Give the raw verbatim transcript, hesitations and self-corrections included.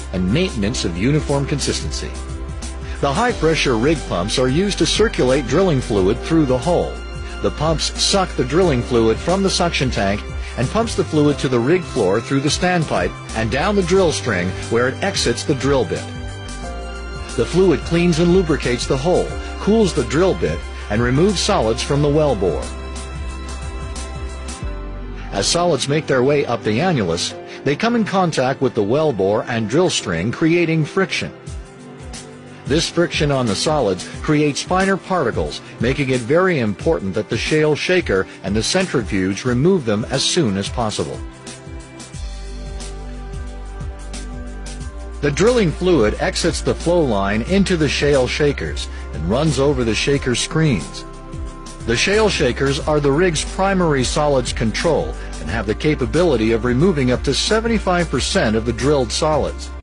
and maintenance of uniform consistency. The high-pressure rig pumps are used to circulate drilling fluid through the hole. The pumps suck the drilling fluid from the suction tank and pumps the fluid to the rig floor through the standpipe and down the drill string where it exits the drill bit. The fluid cleans and lubricates the hole, cools the drill bit, and removes solids from the well bore. As solids make their way up the annulus, they come in contact with the well bore and drill string, creating friction. This friction on the solids creates finer particles, making it very important that the shale shaker and the centrifuge remove them as soon as possible. The drilling fluid exits the flow line into the shale shakers and runs over the shaker screens. The shale shakers are the rig's primary solids control and have the capability of removing up to seventy-five percent of the drilled solids.